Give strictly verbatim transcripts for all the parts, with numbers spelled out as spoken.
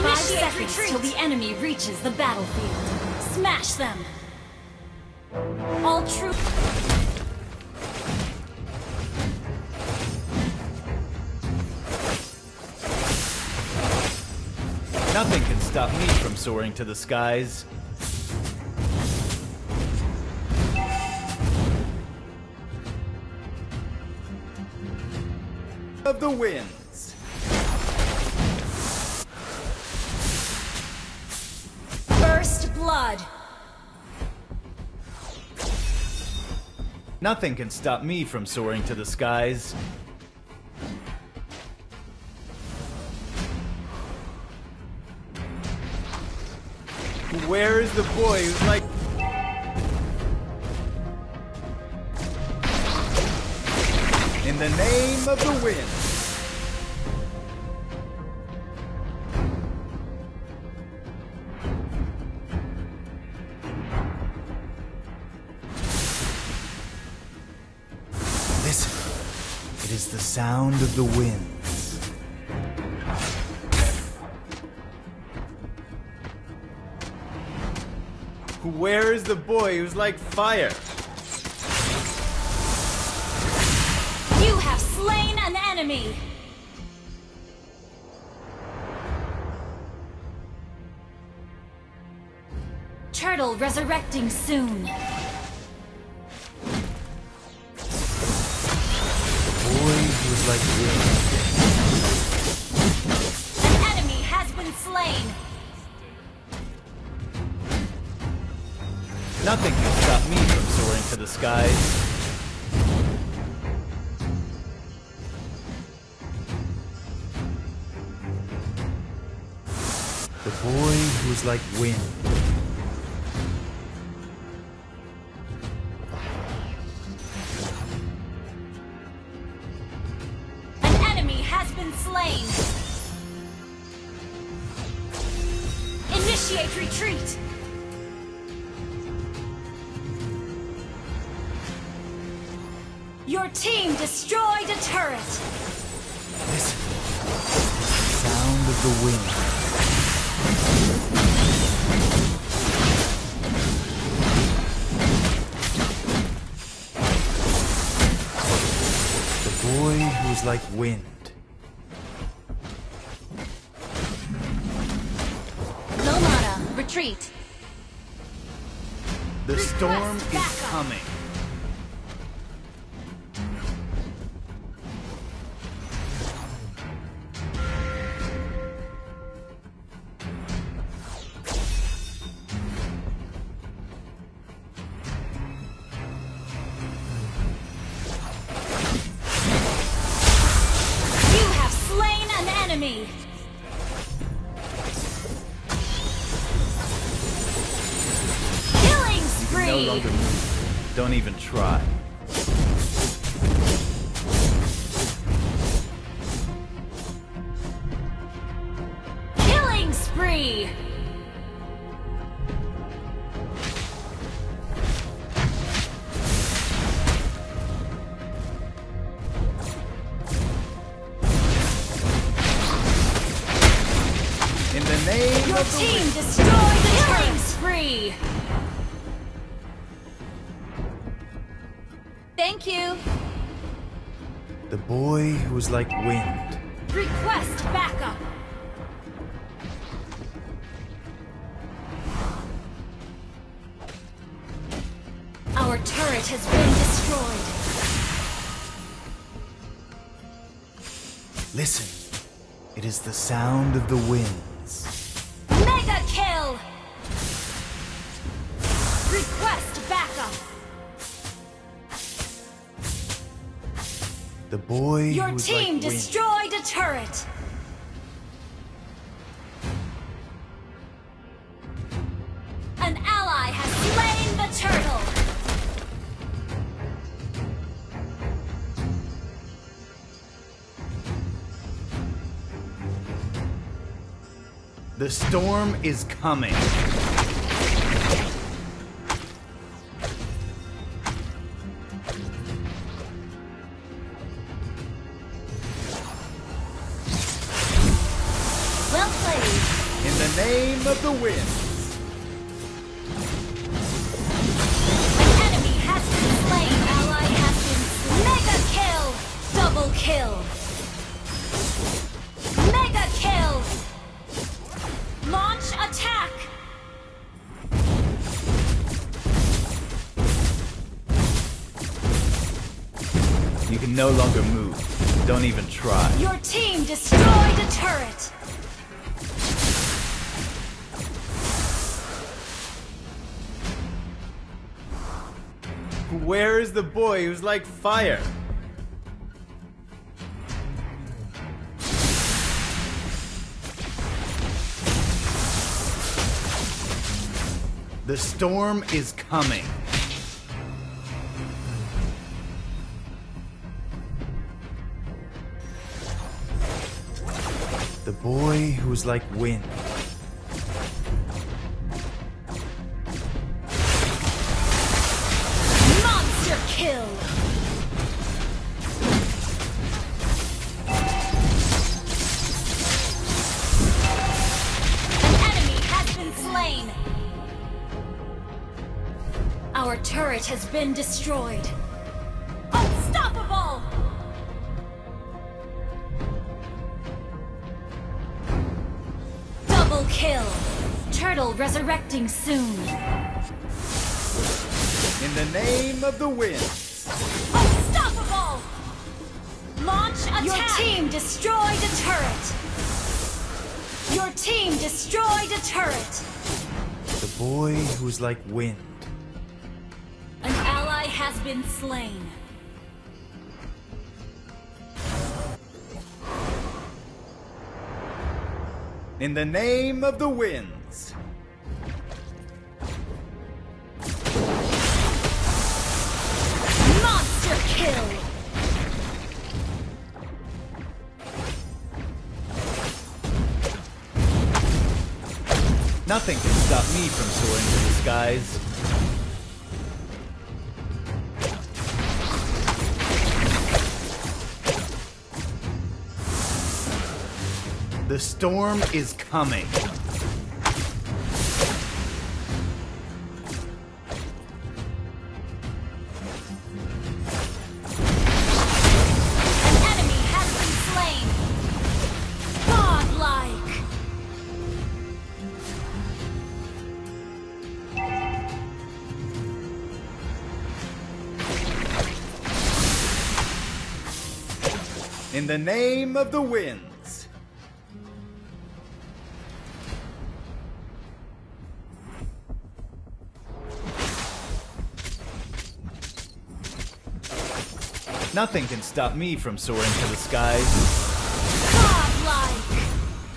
Five seconds till the enemy reaches the battlefield. Smash them! All troops... Nothing can stop me from soaring to the skies. Of the winds. First blood. Nothing can stop me from soaring to the skies. Where is the boy who's like... In the name of the wind. Listen, it is the sound of the winds. Where is the boy who's like fire? You have slain an enemy! Turtle resurrecting soon. The boy who's like wind. An enemy has been slain! Nothing can stop me from soaring to the skies. The boy who's like wind. An enemy has been slain! Initiate retreat! Your team destroyed a turret! Listen. The sound of the wind. The boy who's like wind. No mana, retreat! The storm Request is backup. coming. Enemy. Killing spree. No longer move. Don't even try. Killing spree. In the name Your of the team wind. destroyed the killing spree. Thank you. The boy who's like wind. Request backup. Our turret has been destroyed. Listen, it is the sound of the winds. Mega kill! Request backup. The boy Your who's team like wind. destroyed a turret. An ally has slain the turtle. The storm is coming. Well played. In the name of the wind. An enemy has been slain. Ally has been slain. Mega kill! Double kill! Mega kill! Launch attack! You can no longer move. Don't even try. Your team destroyed a turret! Where is the boy who's like fire? The storm is coming. The boy who's like wind. Monster kill! An enemy has been slain! Our turret has been destroyed. Unstoppable! Double kill! Turtle resurrecting soon. In the name of the wind. Unstoppable! Launch attack! Your team destroyed a turret! Your team destroyed a turret! The boy who's like wind. An ally has been slain. In the name of the winds. Monster kill! Nothing can stop me from soaring to the skies. The storm is coming. An enemy has been slain. Godlike. In the name of the winds. Nothing can stop me from soaring to the skies. Godlike.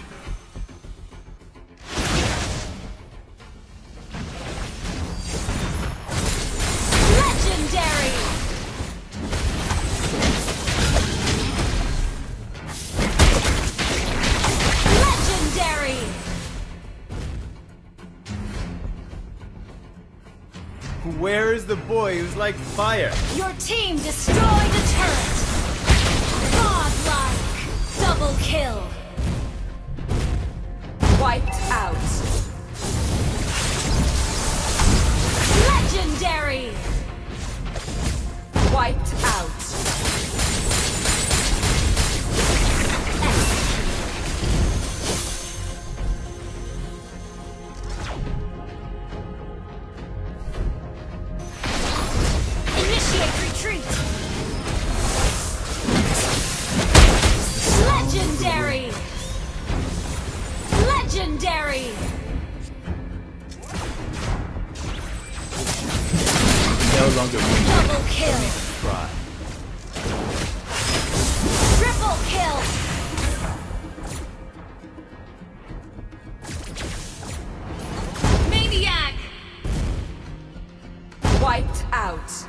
Legendary. Legendary. Where is the boy who's like fire? Your team destroyed a turret! Godlike! Double kill! Wiped out. Legendary! Wiped out. Retreat! Legendary! Legendary! No longer win. Double kill! Try. Triple kill! Maniac! Wiped out.